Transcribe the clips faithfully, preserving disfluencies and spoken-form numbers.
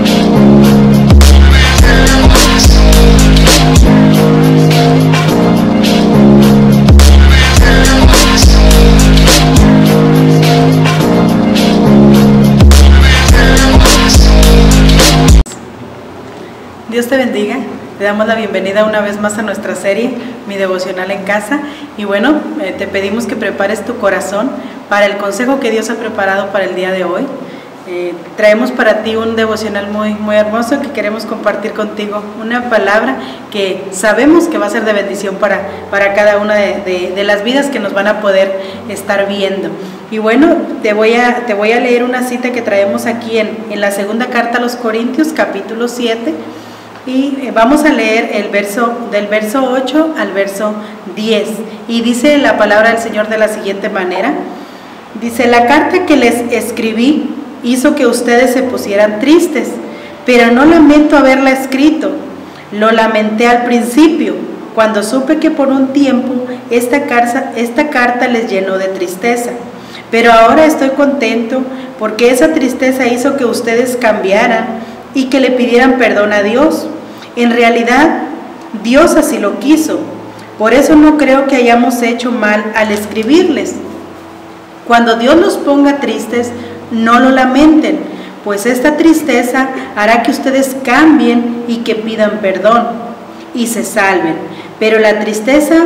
Dios te bendiga, te damos la bienvenida una vez más a nuestra serie, Mi Devocional en Casa. Y bueno, eh, te pedimos que prepares tu corazón para el consejo que Dios ha preparado para el día de hoy. Eh, traemos para ti un devocional muy, muy hermoso que queremos compartir contigo, una palabra que sabemos que va a ser de bendición para, para cada una de, de, de las vidas que nos van a poder estar viendo. Y bueno, te voy a, te voy a leer una cita que traemos aquí en, en la segunda carta a los Corintios, capítulo siete. Y vamos a leer el verso del verso ocho al verso diez. Y dice la palabra del Señor de la siguiente manera. Dice: la carta que les escribí hizo que ustedes se pusieran tristes, pero no lamento haberla escrito. Lo lamenté al principio, cuando supe que por un tiempo esta carta, esta carta les llenó de tristeza. Pero ahora estoy contento porque esa tristeza hizo que ustedes cambiaran y que le pidieran perdón a Dios. En realidad, Dios así lo quiso. Por eso no creo que hayamos hecho mal al escribirles. Cuando Dios los ponga tristes, no lo lamenten, pues esta tristeza hará que ustedes cambien y que pidan perdón y se salven. Pero la tristeza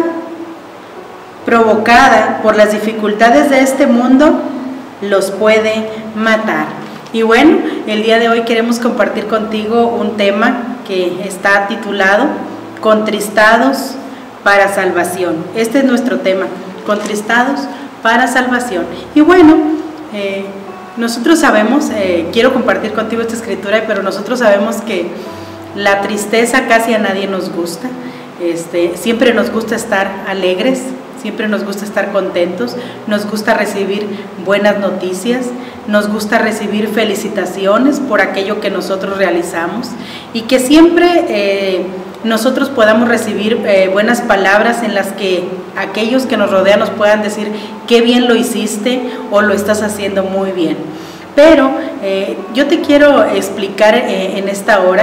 provocada por las dificultades de este mundo los puede matar. Y bueno, el día de hoy queremos compartir contigo un tema que está titulado Contristados para salvación. Este es nuestro tema, Contristados para salvación. Y bueno, eh, nosotros sabemos, eh, quiero compartir contigo esta escritura, pero nosotros sabemos que la tristeza casi a nadie nos gusta. Este, siempre nos gusta estar alegres, siempre nos gusta estar contentos, nos gusta recibir buenas noticias, nos gusta recibir felicitaciones por aquello que nosotros realizamos y que siempre eh, nosotros podamos recibir eh, buenas palabras en las que aquellos que nos rodean nos puedan decir qué bien lo hiciste o lo estás haciendo muy bien. Pero eh, yo te quiero explicar eh, en esta hora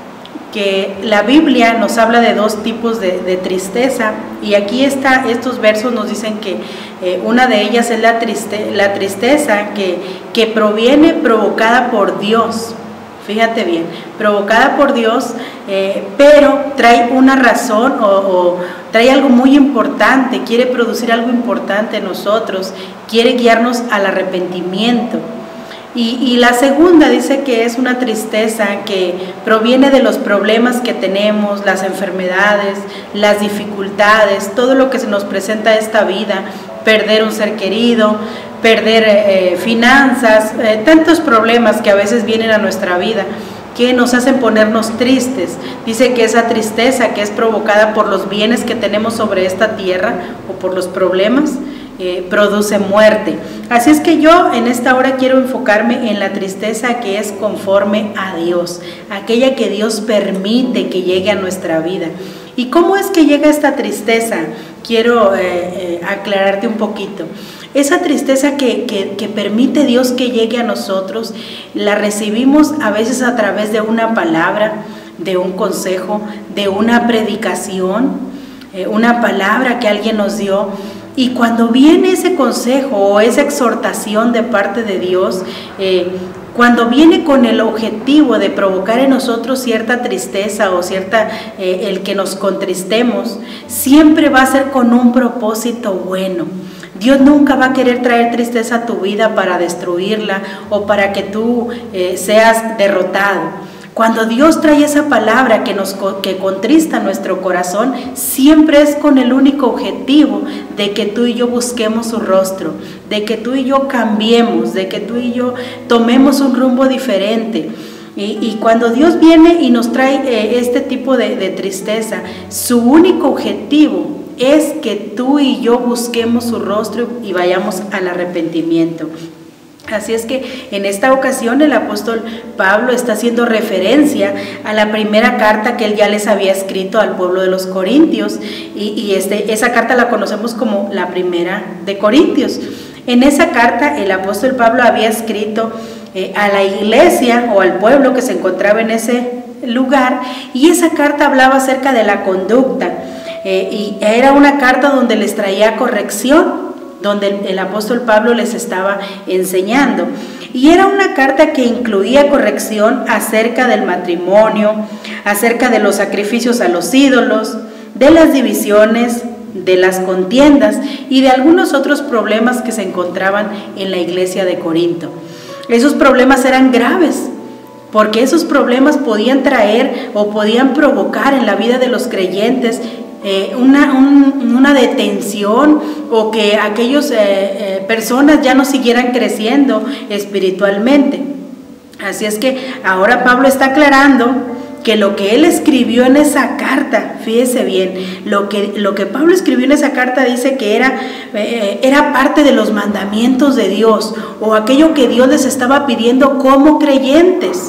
que la Biblia nos habla de dos tipos de, de tristeza, y aquí está, estos versos nos dicen que eh, una de ellas es la, triste, la tristeza que, que proviene provocada por Dios. Fíjate bien, provocada por Dios, eh, pero trae una razón o, o trae algo muy importante, quiere producir algo importante en nosotros, quiere guiarnos al arrepentimiento. Y, y la segunda dice que es una tristeza que proviene de los problemas que tenemos, las enfermedades, las dificultades, todo lo que se nos presenta esta vida, perder un ser querido, perder eh, finanzas, eh, tantos problemas que a veces vienen a nuestra vida que nos hacen ponernos tristes. Dice que esa tristeza que es provocada por los bienes que tenemos sobre esta tierra o por los problemas, Eh, produce muerte. Así es que yo en esta hora quiero enfocarme en la tristeza que es conforme a Dios, aquella que Dios permite que llegue a nuestra vida. ¿Y cómo es que llega esta tristeza? Quiero eh, eh, aclararte un poquito. Esa tristeza que, que, que permite Dios que llegue a nosotros, la recibimos a veces a través de una palabra, de un consejo, de una predicación, eh, una palabra que alguien nos dio. Y cuando viene ese consejo o esa exhortación de parte de Dios, eh, cuando viene con el objetivo de provocar en nosotros cierta tristeza o cierta, eh, el que nos contristemos, siempre va a ser con un propósito bueno. Dios nunca va a querer traer tristeza a tu vida para destruirla o para que tú eh, seas derrotado. Cuando Dios trae esa palabra que nos que contrista nuestro corazón, siempre es con el único objetivo de que tú y yo busquemos su rostro, de que tú y yo cambiemos, de que tú y yo tomemos un rumbo diferente. Y, y cuando Dios viene y nos trae eh, este tipo de, de tristeza, su único objetivo es que tú y yo busquemos su rostro y vayamos al arrepentimiento. Así es que en esta ocasión el apóstol Pablo está haciendo referencia a la primera carta que él ya les había escrito al pueblo de los Corintios, y, y este, esa carta la conocemos como la primera de Corintios. En esa carta el apóstol Pablo había escrito eh, a la iglesia o al pueblo que se encontraba en ese lugar, y esa carta hablaba acerca de la conducta, eh, y era una carta donde les traía corrección, donde el, el apóstol Pablo les estaba enseñando, y era una carta que incluía corrección acerca del matrimonio, acerca de los sacrificios a los ídolos, de las divisiones, de las contiendas y de algunos otros problemas que se encontraban en la iglesia de Corinto. Esos problemas eran graves, porque esos problemas podían traer o podían provocar en la vida de los creyentes eh, una, un, una detención, o que aquellas eh, eh, personas ya no siguieran creciendo espiritualmente. Así es que ahora Pablo está aclarando que lo que él escribió en esa carta, fíjese bien, lo que, lo que Pablo escribió en esa carta dice que era, eh, era parte de los mandamientos de Dios, o aquello que Dios les estaba pidiendo como creyentes.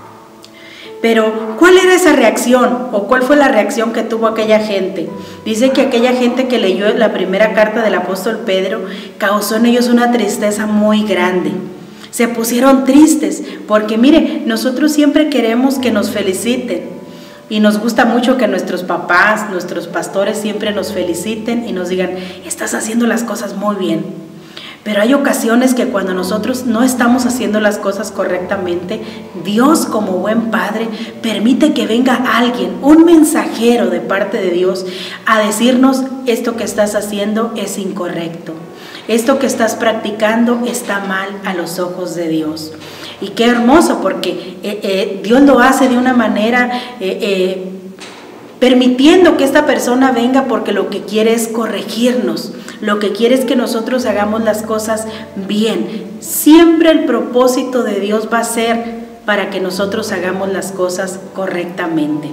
Pero, ¿cuál era esa reacción? ¿O cuál fue la reacción que tuvo aquella gente? Dice que aquella gente que leyó la primera carta del apóstol Pedro causó en ellos una tristeza muy grande. Se pusieron tristes, porque mire, nosotros siempre queremos que nos feliciten, y nos gusta mucho que nuestros papás, nuestros pastores siempre nos feliciten y nos digan, estás haciendo las cosas muy bien. Pero hay ocasiones que cuando nosotros no estamos haciendo las cosas correctamente, Dios, como buen padre, permite que venga alguien, un mensajero de parte de Dios, a decirnos, esto que estás haciendo es incorrecto. Esto que estás practicando está mal a los ojos de Dios. Y qué hermoso, porque eh, eh, Dios lo hace de una manera eh, eh, permitiendo que esta persona venga, porque lo que quiere es corregirnos, lo que quiere es que nosotros hagamos las cosas bien. Siempre el propósito de Dios va a ser para que nosotros hagamos las cosas correctamente.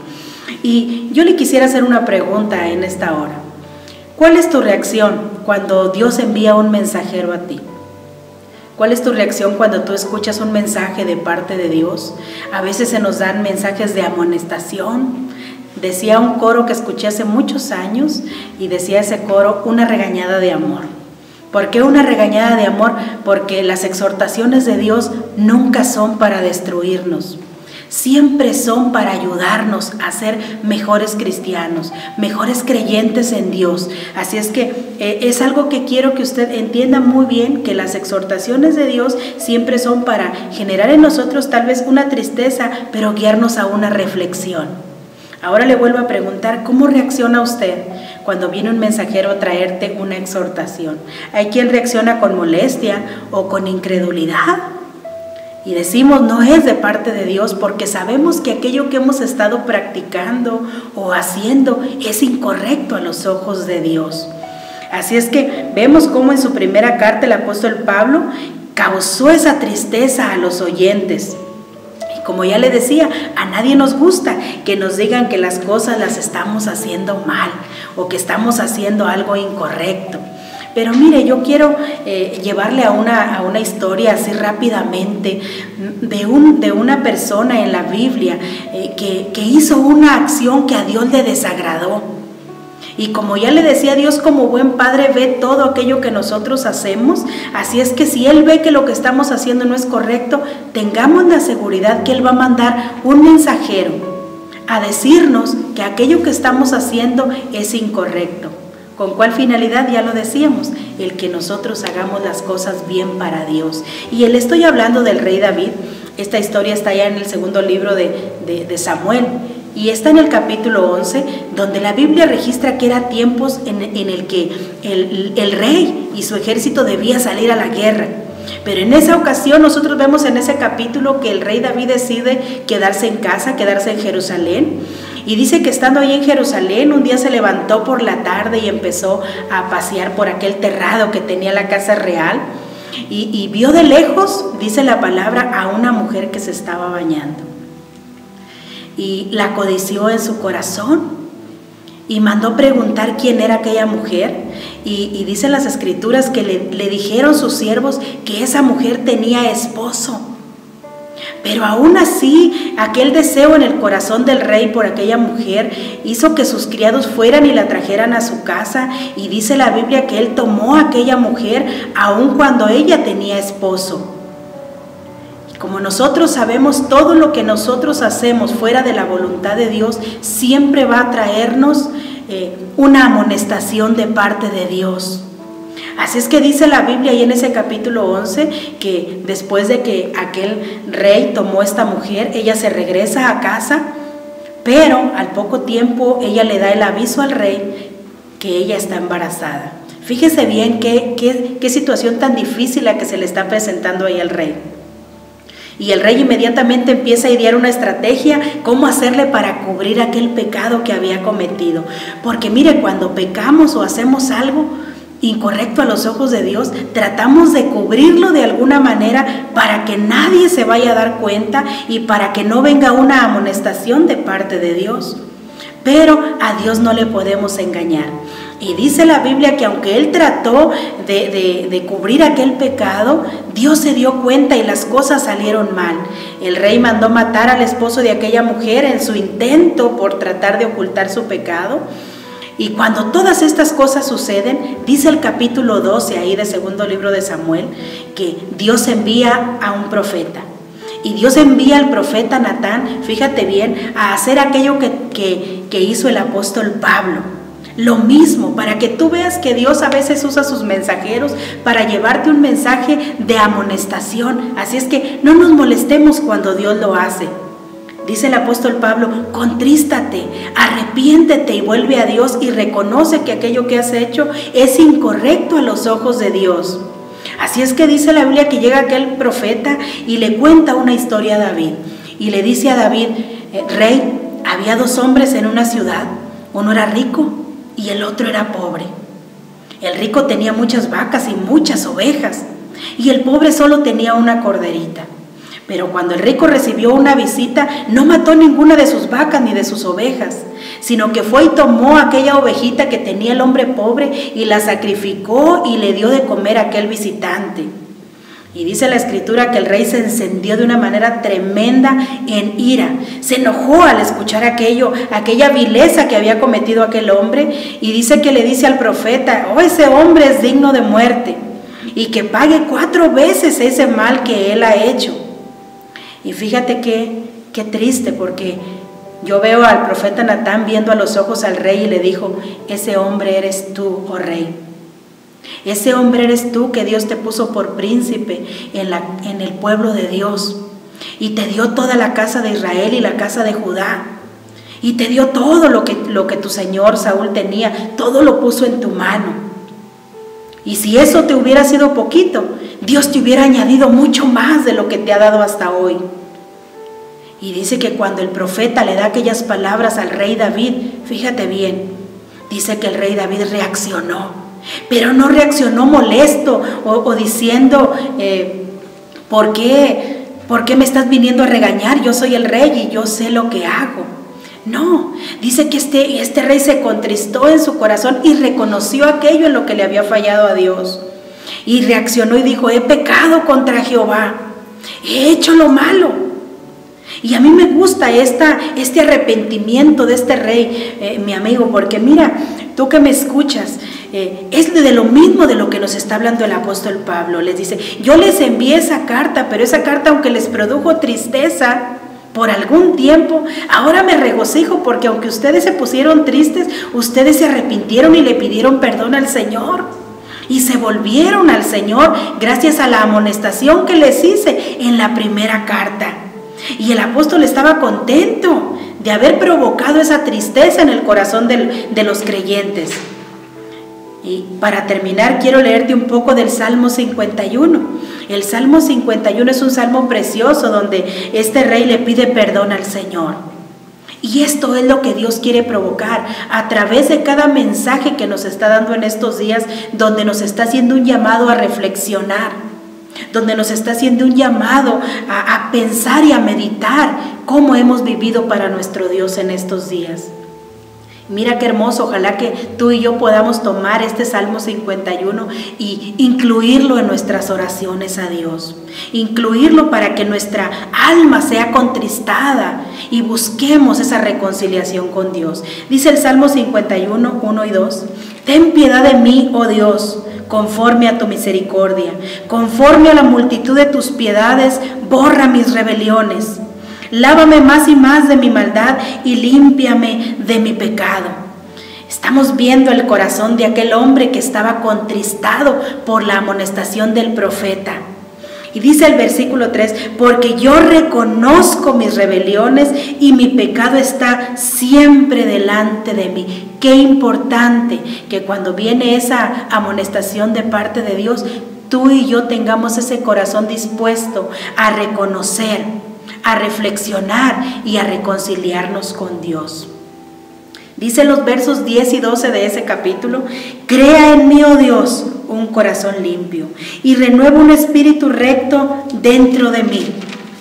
Y yo le quisiera hacer una pregunta en esta hora. ¿Cuál es tu reacción cuando Dios envía un mensajero a ti? ¿Cuál es tu reacción cuando tú escuchas un mensaje de parte de Dios? A veces se nos dan mensajes de amonestación. Decía un coro que escuché hace muchos años, y decía ese coro, una regañada de amor. ¿Por qué una regañada de amor? Porque las exhortaciones de Dios nunca son para destruirnos. Siempre son para ayudarnos a ser mejores cristianos, mejores creyentes en Dios. Así es que eh, es algo que quiero que usted entienda muy bien, que las exhortaciones de Dios siempre son para generar en nosotros tal vez una tristeza, pero guiarnos a una reflexión. Ahora le vuelvo a preguntar, ¿cómo reacciona usted cuando viene un mensajero a traerte una exhortación? Hay quien reacciona con molestia o con incredulidad. Y decimos, no es de parte de Dios, porque sabemos que aquello que hemos estado practicando o haciendo es incorrecto a los ojos de Dios. Así es que vemos cómo en su primera carta el apóstol Pablo causó esa tristeza a los oyentes. Y como ya le decía, a nadie nos gusta que nos digan que las cosas las estamos haciendo mal o que estamos haciendo algo incorrecto. Pero mire, yo quiero eh, llevarle a una, a una historia así rápidamente de, un, de una persona en la Biblia eh, que, que hizo una acción que a Dios le desagradó. Y como ya le decía, Dios como buen padre ve todo aquello que nosotros hacemos. Así es que si Él ve que lo que estamos haciendo no es correcto, tengamos la seguridad que Él va a mandar un mensajero a decirnos que aquello que estamos haciendo es incorrecto. ¿Con cuál finalidad? Ya lo decíamos, el que nosotros hagamos las cosas bien para Dios. Y le estoy hablando del rey David. Esta historia está ya en el segundo libro de, de, de Samuel, y está en el capítulo once, donde la Biblia registra que era tiempos en, en el que el, el rey y su ejército debía salir a la guerra. Pero en esa ocasión nosotros vemos en ese capítulo que el rey David decide quedarse en casa, quedarse en Jerusalén. Y dice que estando ahí en Jerusalén, un día se levantó por la tarde y empezó a pasear por aquel terrado que tenía la casa real. Y, y vio de lejos, dice la palabra, a una mujer que se estaba bañando. Y la codició en su corazón y mandó preguntar quién era aquella mujer. Y, y dicen las escrituras que le, le dijeron sus siervos que esa mujer tenía esposo. Pero aún así, aquel deseo en el corazón del rey por aquella mujer hizo que sus criados fueran y la trajeran a su casa. Y dice la Biblia que él tomó a aquella mujer aun cuando ella tenía esposo. Como nosotros sabemos, todo lo que nosotros hacemos fuera de la voluntad de Dios siempre va a traernos eh, una amonestación de parte de Dios. Así es que dice la Biblia ahí en ese capítulo once que después de que aquel rey tomó a esta mujer, ella se regresa a casa, pero al poco tiempo ella le da el aviso al rey que ella está embarazada. Fíjese bien qué, qué, qué situación tan difícil la que se le está presentando ahí al rey. Y el rey inmediatamente empieza a idear una estrategia, cómo hacerle para cubrir aquel pecado que había cometido. Porque mire, cuando pecamos o hacemos algo incorrecto a los ojos de Dios, tratamos de cubrirlo de alguna manera para que nadie se vaya a dar cuenta y para que no venga una amonestación de parte de Dios. Pero a Dios no le podemos engañar. Y dice la Biblia que aunque él trató de, de, de cubrir aquel pecado, Dios se dio cuenta y las cosas salieron mal. El rey mandó matar al esposo de aquella mujer en su intento por tratar de ocultar su pecado. Y cuando todas estas cosas suceden, dice el capítulo doce ahí de segundo libro de Samuel, que Dios envía a un profeta. Y Dios envía al profeta Natán, fíjate bien, a hacer aquello que, que, que hizo el apóstol Pablo. Lo mismo, para que tú veas que Dios a veces usa sus mensajeros para llevarte un mensaje de amonestación. Así es que no nos molestemos cuando Dios lo hace. Dice el apóstol Pablo, contrístate, arrepiéntete y vuelve a Dios y reconoce que aquello que has hecho es incorrecto a los ojos de Dios. Así es que dice la Biblia que llega aquel profeta y le cuenta una historia a David. Y le dice a David, rey, había dos hombres en una ciudad, uno era rico y el otro era pobre. El rico tenía muchas vacas y muchas ovejas, y el pobre solo tenía una corderita. Pero cuando el rico recibió una visita, no mató ninguna de sus vacas ni de sus ovejas, sino que fue y tomó aquella ovejita que tenía el hombre pobre y la sacrificó y le dio de comer a aquel visitante. Y dice la escritura que el rey se encendió de una manera tremenda en ira. Se enojó al escuchar aquello, aquella vileza que había cometido aquel hombre, y dice que le dice al profeta, oh, ese hombre es digno de muerte y que pague cuatro veces ese mal que él ha hecho. Y fíjate que, qué triste, porque yo veo al profeta Natán viendo a los ojos al rey y le dijo, ese hombre eres tú, oh rey. Ese hombre eres tú que Dios te puso por príncipe en, la, en el pueblo de Dios. Y te dio toda la casa de Israel y la casa de Judá. Y te dio todo lo que, lo que tu señor Saúl tenía. Todo lo puso en tu mano. Y si eso te hubiera sido poquito, Dios te hubiera añadido mucho más de lo que te ha dado hasta hoy. Y dice que cuando el profeta le da aquellas palabras al rey David, fíjate bien, dice que el rey David reaccionó. Pero no reaccionó molesto o, o diciendo, eh, ¿por qué, ¿por qué me estás viniendo a regañar? Yo soy el rey y yo sé lo que hago. No, dice que este, este rey se contristó en su corazón y reconoció aquello en lo que le había fallado a Dios. Y reaccionó y dijo, he pecado contra Jehová, he hecho lo malo. Y a mí me gusta esta, este arrepentimiento de este rey, eh, mi amigo, porque mira, tú que me escuchas, eh, es de lo mismo de lo que nos está hablando el apóstol Pablo. Les dice, yo les envié esa carta, pero esa carta, aunque les produjo tristeza por algún tiempo, ahora me regocijo porque aunque ustedes se pusieron tristes, ustedes se arrepintieron y le pidieron perdón al Señor. Y se volvieron al Señor gracias a la amonestación que les hice en la primera carta. Y el apóstol estaba contento de haber provocado esa tristeza en el corazón de, de los creyentes. Y para terminar, quiero leerte un poco del Salmo cincuenta y uno. El Salmo cincuenta y uno es un salmo precioso donde este rey le pide perdón al Señor. Y esto es lo que Dios quiere provocar a través de cada mensaje que nos está dando en estos días, donde nos está haciendo un llamado a reflexionar, donde nos está haciendo un llamado a, a pensar y a meditar cómo hemos vivido para nuestro Dios en estos días. Mira qué hermoso, ojalá que tú y yo podamos tomar este Salmo cincuenta y uno y incluirlo en nuestras oraciones a Dios. Incluirlo para que nuestra alma sea contristada y busquemos esa reconciliación con Dios. Dice el Salmo cincuenta y uno, uno y dos, Ten piedad de mí, oh Dios, conforme a tu misericordia, conforme a la multitud de tus piedades, borra mis rebeliones. Lávame más y más de mi maldad y límpiame de mi pecado. Estamos viendo el corazón de aquel hombre que estaba contristado por la amonestación del profeta. Y dice el versículo tres, porque yo reconozco mis rebeliones y mi pecado está siempre delante de mí. Qué importante que cuando viene esa amonestación de parte de Dios, tú y yo tengamos ese corazón dispuesto a reconocer, a reflexionar y a reconciliarnos con Dios. Dice los versos diez y doce de ese capítulo, crea en mí, oh Dios, un corazón limpio y renueva un espíritu recto dentro de mí.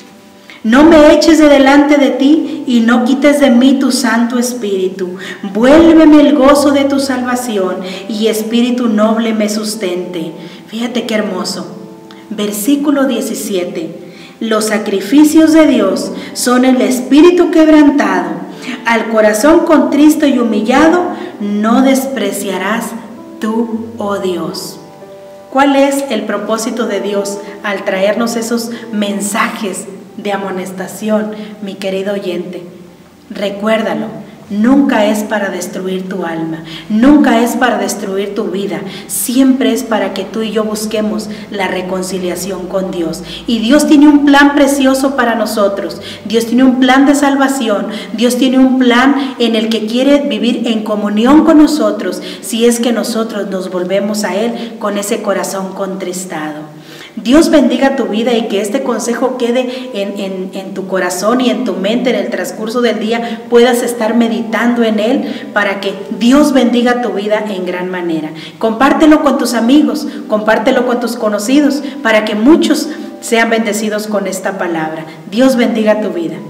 No me eches de delante de ti y no quites de mí tu Santo Espíritu. Vuélveme el gozo de tu salvación y espíritu noble me sustente. Fíjate qué hermoso. Versículo diecisiete. Los sacrificios de Dios son el espíritu quebrantado. Al corazón contristo y humillado no despreciarás tú, oh Dios. ¿Cuál es el propósito de Dios al traernos esos mensajes de amonestación, mi querido oyente? Recuérdalo, nunca es para destruir tu alma, nunca es para destruir tu vida, siempre es para que tú y yo busquemos la reconciliación con Dios. Y Dios tiene un plan precioso para nosotros, Dios tiene un plan de salvación, Dios tiene un plan en el que quiere vivir en comunión con nosotros, si es que nosotros nos volvemos a Él con ese corazón contristado. Dios bendiga tu vida y que este consejo quede en, en, en tu corazón y en tu mente en el transcurso del día, puedas estar meditando en él para que Dios bendiga tu vida en gran manera. Compártelo con tus amigos, compártelo con tus conocidos para que muchos sean bendecidos con esta palabra. Dios bendiga tu vida.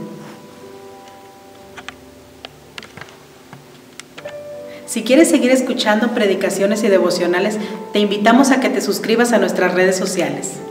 Si quieres seguir escuchando predicaciones y devocionales, te invitamos a que te suscribas a nuestras redes sociales.